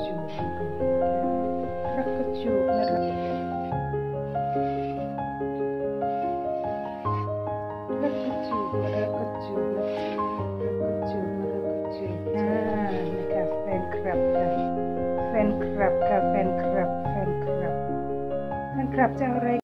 จูรักกระจูนะรักกระจูรักกระจูนะคะแฟนคลับค่ะแฟนคลับค่ะแฟนคลับจะอะไร